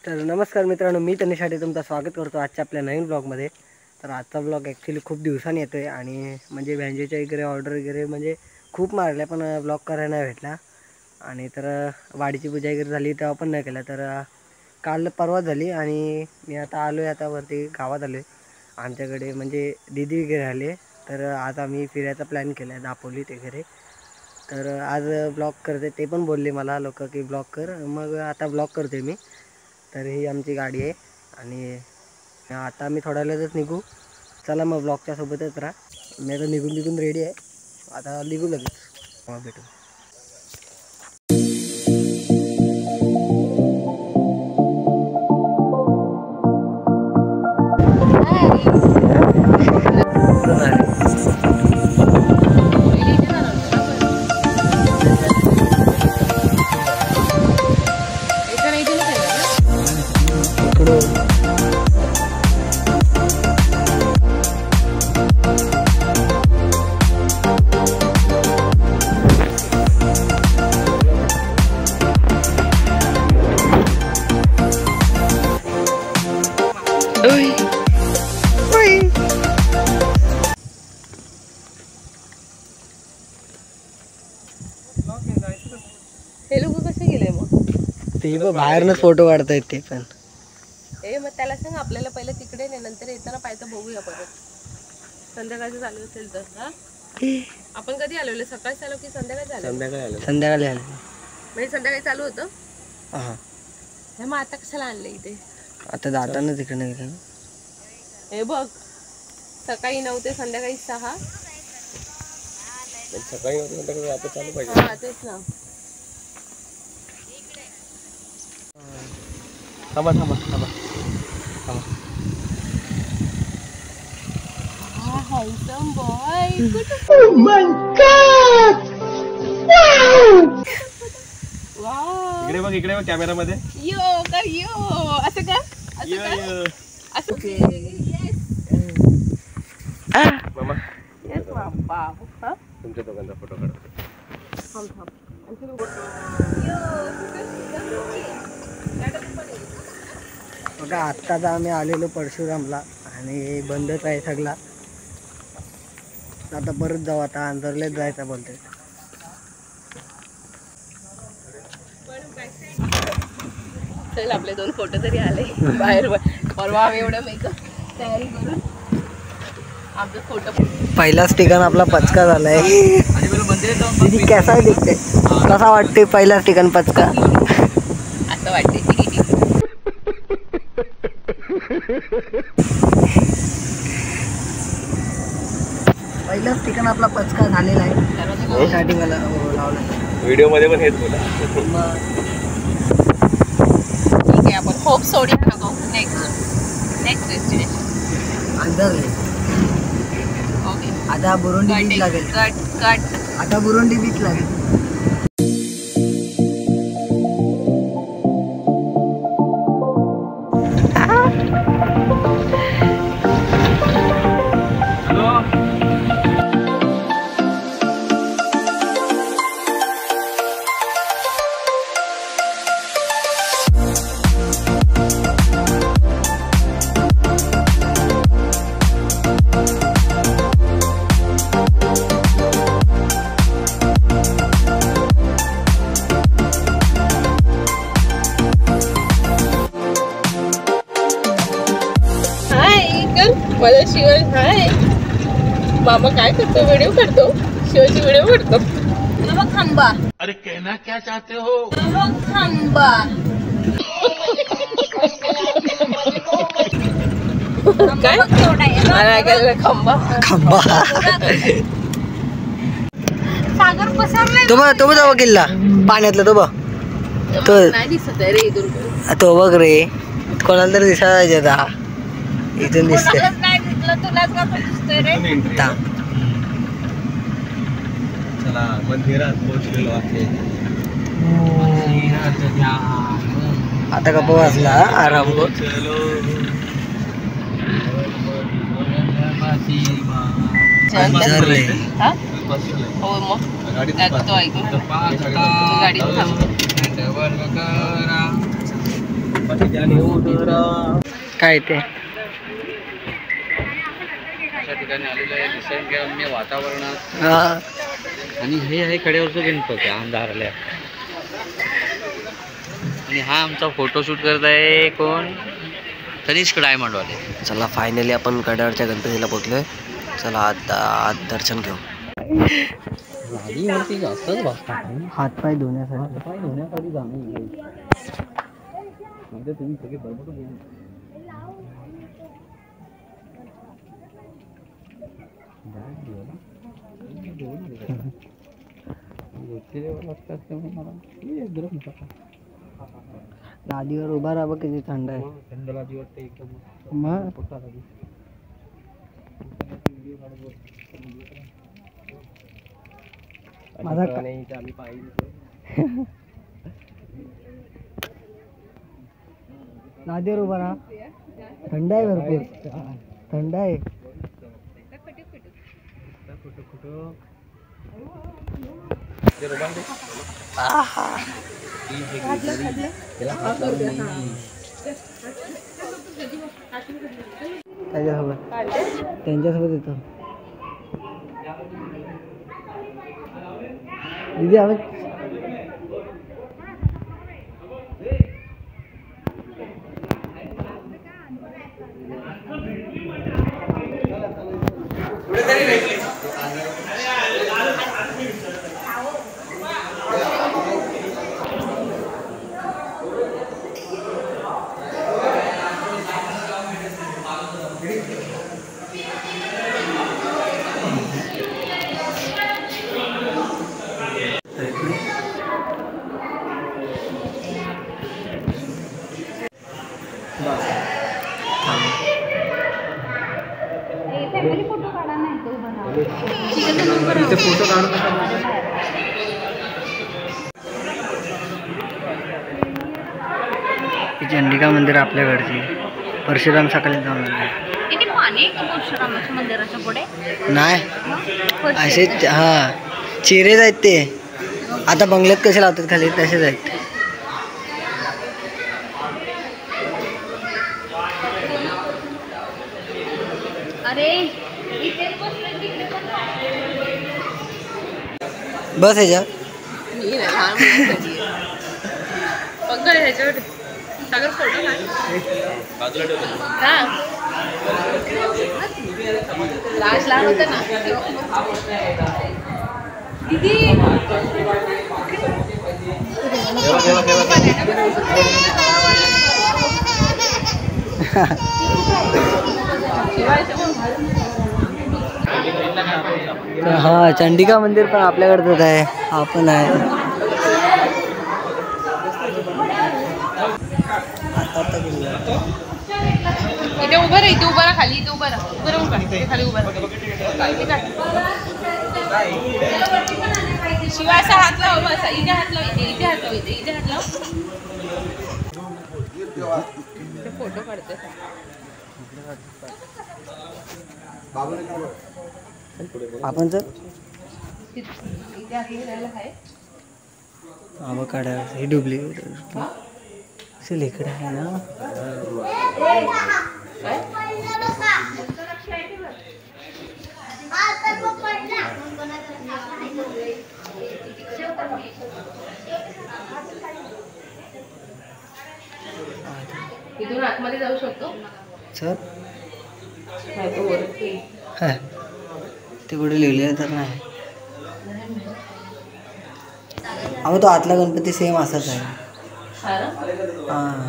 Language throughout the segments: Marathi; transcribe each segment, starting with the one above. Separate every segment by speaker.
Speaker 1: तर नमस्कार मित्रांनो, मी तनिषासाठी तुमचं स्वागत करतो आजच्या आपल्या नवीन ब्लॉगमध्ये. तर आजचा ब्लॉग ॲक्च्युली खूप दिवसांनी येतो आहे आणि म्हणजे व्हॅन्जेच्या वगैरे ऑर्डर वगैरे म्हणजे खूप मारल्या पण ब्लॉग करायला नाही भेटला. आणि तर वाडीची पूजा वगैरे झाली तेव्हा पण नाही केला. तर काल परवा झाली आणि मी आता आलो आहे, आता वरती गावात आलो आहे आमच्याकडे, म्हणजे दीदी वगैरे आले. तर आज आम्ही फिरायचा प्लॅन केला आहे दापोलीत वगैरे. तर आज ब्लॉग करते, ते पण बोलले मला लोक की ब्लॉग कर, मग आता ब्लॉग करते मी. तर ही आमची गाडी आहे आणि आता आम्ही थोड्या वेळातच निघू. चला मग ब्लॉगच्या सोबतच राहा. मी आता निघून रेडी आहे, आता निघू लगेच, मग भेटू.
Speaker 2: हे लोक कसे गेले मग?
Speaker 1: ते बाहेरनच फोटो काढतायत ते पण.
Speaker 2: मग त्याला सांग आपल्याला पहिलं तिकडे नाही, नंतर येताना पाहिजे बघूया परत. संध्याकाळचं चालू असेल तर. हा, आपण कधी आलेलो? सकाळी आलो की संध्याकाळी आलो?
Speaker 1: संध्याकाळी आले.
Speaker 2: म्हणजे संध्याकाळी चालू होतं.
Speaker 1: हा,
Speaker 2: हे मग आता कशाला आणलं इथे?
Speaker 1: आता जाताना तिकडे नाही.
Speaker 2: हे बघ, सकाळी 9 ते संध्याकाळी 6.
Speaker 3: सकाळी 9 ते संध्याकाळी आता चालू पाहिजे.
Speaker 2: हा तेच ना.
Speaker 3: थांबा.
Speaker 2: Handsome boy.
Speaker 4: Oh my God!
Speaker 2: Wow.
Speaker 3: इकडे बघ कॅमेरा मध्ये.
Speaker 2: यो असं का? असं
Speaker 1: ओके.
Speaker 3: मामा
Speaker 2: येस बाबा. हा,
Speaker 3: तुमच्या दोघांचा फोटो काढतो.
Speaker 2: थांब.
Speaker 1: बघा, आत्ताच आम्ही आलेलो परशुरामला आणि बंदच आहे सगळा. आता परत जाऊ, आता अंधरलेत जायचं बोलतोय.
Speaker 2: चल, आपले 2 फोटो तरी आले बाहेर. परवा आम्ही एवढं मेकअप तयारी करून आमचा फोटो.
Speaker 1: पहिलाच ठिकाण आपला पचका झालाय. दीदी कसा दिसते, कसा वाटते पहिलाच ठिकाण पचका?
Speaker 2: असं वाटते.
Speaker 1: पहिलाच ठिकाण आपला पचका झालेला आहे. साठी मला लावला
Speaker 3: व्हिडिओ मध्ये पण हेच बोला.
Speaker 2: ठीक आहे, आपण होप सोडूया नको. नेक्स्ट डेस्टिनेशन
Speaker 1: अंधरले.
Speaker 2: ओके,
Speaker 1: आता बुरुंडी बीच लागेल.
Speaker 2: कट.
Speaker 1: आता बुरुंडी बीच लागेल.
Speaker 2: माझा शिव. हाय मामा, काय करतो? व्हिडिओ करतो. शिवाची व्हिडिओ करतो. थांबा.
Speaker 4: अरे कहना क्या चाहते हो?
Speaker 2: थांबा. काय खंबा सागर पसरलाय.
Speaker 1: तो बघ किल्ला पाण्यातला, तो बघ.
Speaker 2: नाही दिसत आहे रे इथून.
Speaker 1: तो बघ रे, कोणाला तरी दिसायचा आता. इथून दिसते.
Speaker 2: नाही दिसलं तुलाच का दिसतोय रे.
Speaker 3: चला, मंदिरात पोहोचलेलो आहे.
Speaker 1: आता गप्पा वाजला आराम कर.
Speaker 2: हो मग गाडीत
Speaker 1: काय ते
Speaker 5: अशा ठिकाणी आलेलं आहे निसर्गरम्य वातावरणात.
Speaker 1: हा
Speaker 5: आणि हे आहे कड्यावरचं गणपती अंधारल्या. आणि हा आमचा फोटोशूट करत आहे कोण, तनिष्क डायमंडवाले.
Speaker 1: चला फायनली आपण कड्यावरच्या गणपतीला पोहोचलोय. चला आता आत दर्शन घेऊ.
Speaker 5: गाडीवरती जास्तच बसतात.
Speaker 1: हातपाय धुण्यासाठी.
Speaker 5: पाय धुण्यासाठी जाणं तुम्ही सगळे बरोबर बोलू.
Speaker 1: लादीवर उभा राहा बघ किती थंड आहे.
Speaker 5: थंड लादी वाटते एकदम.
Speaker 1: मग माझा लादीवर उभा राहा. थंड आहे भरपूर. थंड आहे. त्यांच्यासोबत येतो दीदी. आवाज
Speaker 3: फोटो काढून
Speaker 1: चंडिका मंदिर आपल्याकडची. परशुराम सकाळी जाऊन आले.
Speaker 6: किती पाणी आहे परशुरामाच्या मंदिराच्या पुढे?
Speaker 1: नाही असे हा चिरेच आहेत ते. आता बंगल्यात कसे लावतात खाली तसेच आहेत.
Speaker 6: अरे इथेच बसलोय, तिकडे पण
Speaker 1: बस ह्याच्या
Speaker 2: मी नाही, लहान मुलांसाठी आहे. पंकज ह्याच्यावर सागर फोटो काढ. हा लाज लहान होतं ना दीदी.
Speaker 1: हा चंडिका मंदिर पण आपल्याकडचंच आहे. आपण आहे
Speaker 2: इथे उभं राहा. इथे उभं राहा. खाली इथे उभं राहा. उभं राहून काढ. इथे खाली उभं राहा. इथे काढ. शिवाय असा हात लाव. बसा इथे हात लाव. इथे हात लाव. इथे हात लाव. फोटो काढते.
Speaker 1: आपण जर
Speaker 2: इथे हात लावायला आहे.
Speaker 1: आबा काढा ही डुबली असेल इकडे आहे ना.
Speaker 2: इथून आतमध्ये जाऊ शकतो
Speaker 1: सर
Speaker 2: नाही तो वरती.
Speaker 1: हा ते कुठे लिहिले तर नाही. अहो तो आतला गणपती सेम असाच आहे.
Speaker 2: हा ना?
Speaker 1: हां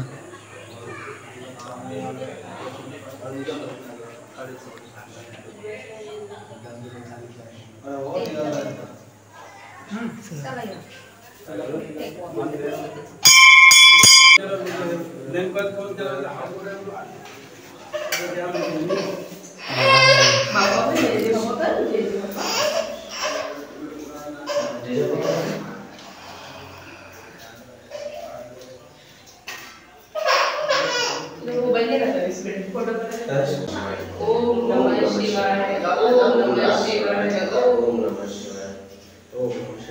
Speaker 2: ओम नमः शिवाय. ओम नमः शिवाय.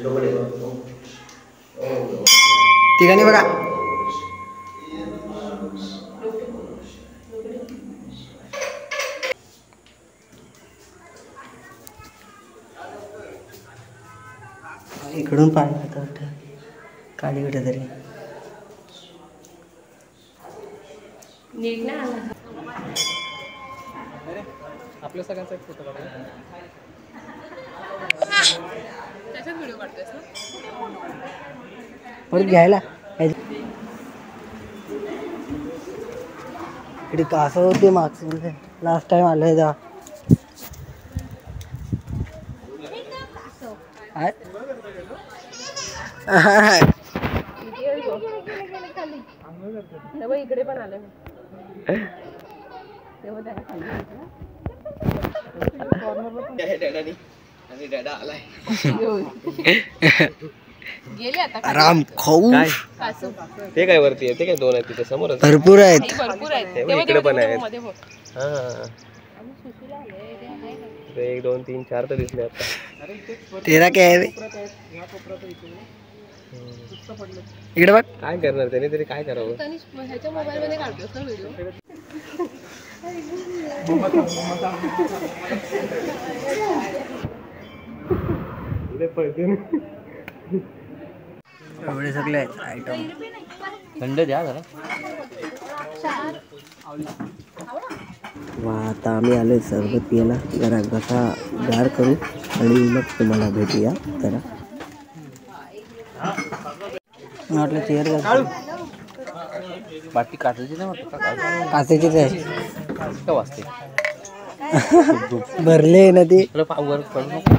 Speaker 1: ठिकाणी बघा. इकडून पाणी येतं वाटतं खाली कुठे तरी.
Speaker 3: आपल्या सगळ्यांचा एक फोटो काढूया.
Speaker 2: त्याच्यात व्हिडिओ काढतोयस ना?
Speaker 1: परत घ्यायला इकडे कासव होते मागचे लास्ट टाइम आलोय तेव्हा.
Speaker 2: तेव्हा इकडे पण आले मी. तेव्हा त्याला खाली
Speaker 3: आणि डॅडा आलाय.
Speaker 2: गेले आता
Speaker 1: राम खाऊ
Speaker 2: कासव.
Speaker 3: ते काय वरती आहे? ते काय दोन आहेत तिथे समोर.
Speaker 1: भरपूर आहेत.
Speaker 2: भरपूर आहेत.
Speaker 3: तेव्हा इकडे पण आहेत.
Speaker 2: मध्ये बघ.
Speaker 3: हा 1 2 3 4 तर दिसले आता.
Speaker 1: तेरा काय आहे रे? इकडे बघ.
Speaker 3: काय करणार त्याने तरी काय करावं.
Speaker 2: तनिष ह्याच्या मोबाईल मध्ये काढतोस ना व्हिडिओ?
Speaker 1: एवढे सगळे आहेत आयटम.
Speaker 5: थंड द्या जरा.
Speaker 1: वा आता आम्ही आलोय सरबत पियाला. जरा घसा गार करू आणि मग तुम्हाला भेटूया. जरा म्हटलं चेअर
Speaker 5: बाटली काचायची नाही म्हटलं का?
Speaker 1: काचेचीच आहे.
Speaker 5: का वाजते
Speaker 1: भरले ना ते.
Speaker 5: तुला वर पडू नको.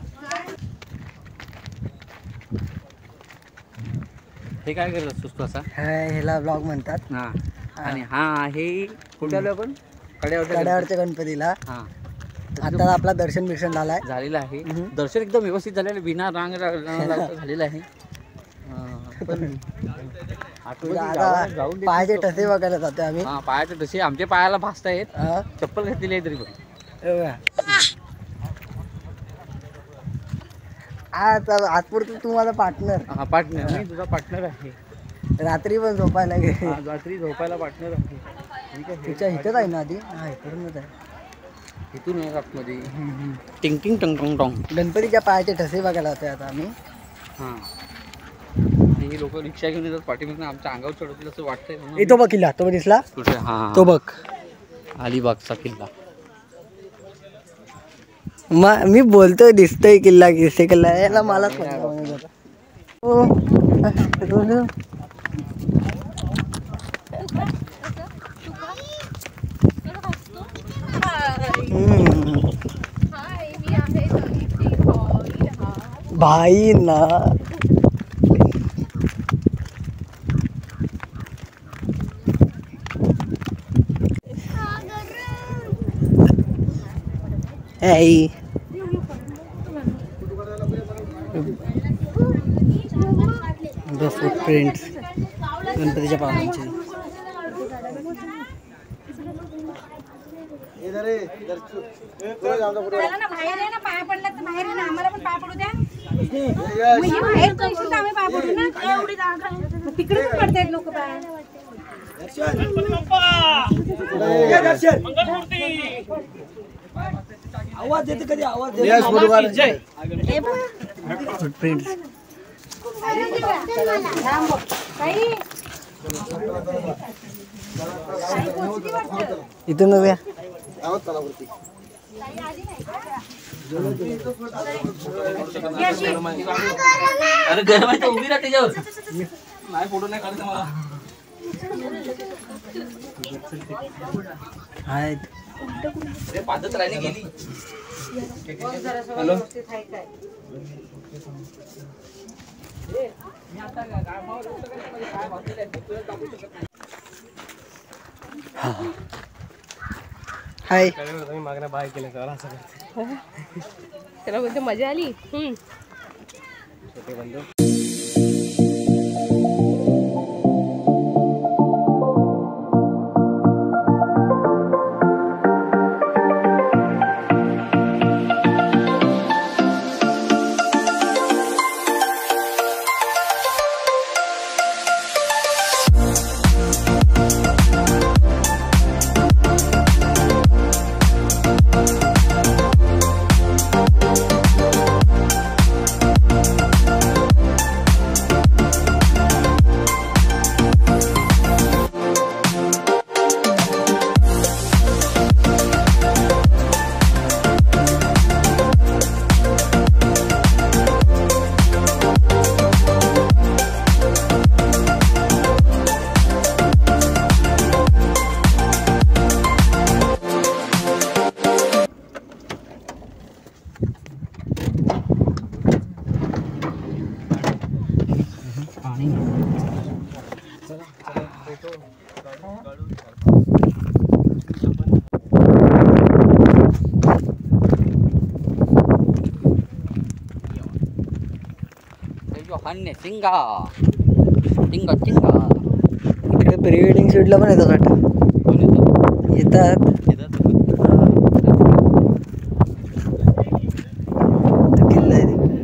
Speaker 5: हे काय करत असतोस तू असा?
Speaker 1: ह्याला ब्लॉग म्हणतात.
Speaker 5: हा आणि हा आहे कुठे आलो आपण?
Speaker 1: कड्यावरच्या गणपतीला.
Speaker 5: हा
Speaker 1: आता आपला दर्शन बिर्शन झालाय.
Speaker 5: झालेलं आहे. दर्शन एकदम व्यवस्थित झालेलं आहे. बिना रांग लावता झालेलं आहे. पण आतमध्ये
Speaker 1: आता
Speaker 5: जाऊन देत
Speaker 1: पायाचे
Speaker 5: नसतो.
Speaker 1: ठसे बघायला जातो आम्ही.
Speaker 5: हा पायाचे ठसे आमच्या पायाला भासत आहेत.
Speaker 1: हा.
Speaker 5: चप्पल घातलेली आहे तरी पण.
Speaker 1: आजपुरतं तू माझा पार्टनर.
Speaker 5: हा पार्टनर मी तुझा पार्टनर आहे.
Speaker 1: रात्री पण झोपायला गे.
Speaker 5: हा, रात्री झोपायला पार्टनर आहे. ठीक आहे.
Speaker 1: तिच्या इथंच आहे ना आधी. हा इकडूनच आहे.
Speaker 5: इथून आहे आतमध्ये. टिंग टिंग टंग टंग टंग.
Speaker 1: गणपतीच्या पायाचे ठसे बघायला जातोय आता आम्ही.
Speaker 5: हा ही लोक रिक्षा घेऊन येतात पाठीमागून आमच्या अंगावर चढवतील असं वाटतंय म्हणून.
Speaker 1: तो बघ किल्ला. तो दिसला
Speaker 5: कुठे? हा
Speaker 1: तो बघ.
Speaker 5: अलिबागचा किल्ला.
Speaker 1: मी बोलतोय दिसतोय किल्ला किस्से किल्ला याला मलाच भाई ना. Hey. The footprints गणपतीच्या पावलांचे.
Speaker 6: बाहेर आहे ना पाया पडला तर बाहेर आहे ना आम्हाला पण पाया पडू द्या. बाहेर पैसे तर आम्ही पाया पडू ना. एवढी जागा तिकडे पण पडतायत लोक पाया.
Speaker 1: आवाज येते कधी आवाज फुटप्रिंट्स. इथून उभ्या.
Speaker 5: अरे गरम आहे तर उभी राहा त्याच्यावर. नाही फोटो नाही काढायचा मला.
Speaker 1: आहेत
Speaker 5: पादच राहिली गेली. Hello
Speaker 1: hi.
Speaker 3: मागण्या बाय केल्या
Speaker 2: त्याला बोलते मजा आली.
Speaker 3: छोटे बंधू.
Speaker 5: चिंगा चिंगा चिंगा
Speaker 1: इकडे प्री वेडिंग शूटला पण येतात वाटतं. येतात. तो किल्ला आहे तिकडे.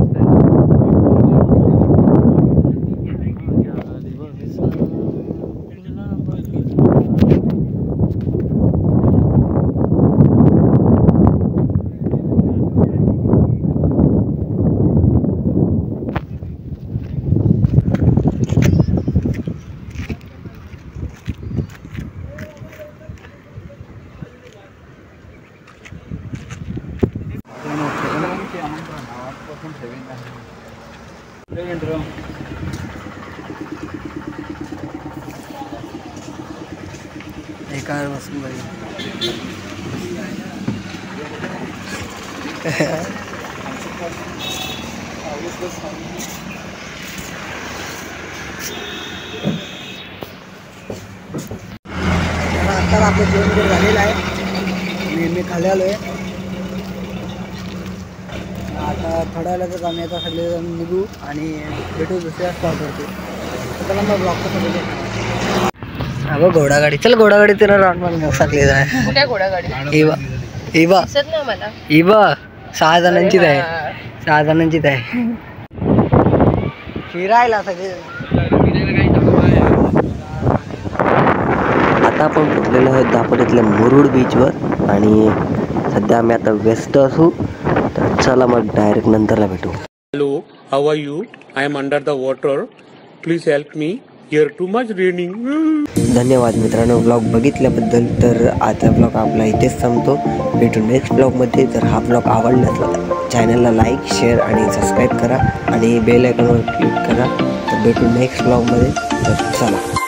Speaker 1: एकावर बसून बघ. आता आपलं जेवण वगैरे झालेलं आहे. मी खाली आलो आहे. आता थोड्या वेळातच आम्ही आता सगळेजण निघू आणि भेटू दुसऱ्या स्पॉटवरती. तर त्याला मग ब्लॉग कसं बघू. अगं घोडागाडी, चल घोडागाडी तिला राऊंड मारून टाकली जाय.
Speaker 2: कुठे घोडागाडी?
Speaker 1: इबा इबा
Speaker 2: दिसत नाही मला.
Speaker 1: इबा 6 जणांचीच आहे. 6 जणांचीच आहे. फिरायला सगळे.
Speaker 7: आता आपण पोचलेलो आहोत दापोलीतल्या मुरुड बीचवर आणि सध्या आम्ही आता व्यस्त असू. तर चला मग डायरेक्ट नंतरला भेटू.
Speaker 8: Hello, how are you? I am under the water. Please help me. Here too much raining.
Speaker 7: धन्यवाद मित्रांनो ब्लॉग बघितल्याबद्दल. तर आजचा ब्लॉग आपला इथेच संपतो. भेटू नेक्स्ट ब्लॉगमध्ये. जर हा ब्लॉग आवडला असला चॅनलला लाईक शेअर आणि सबस्क्राईब करा आणि बेल आयकॉनवर क्लिक करा. तर भेटू नेक्स्ट ब्लॉगमध्ये. तर चला.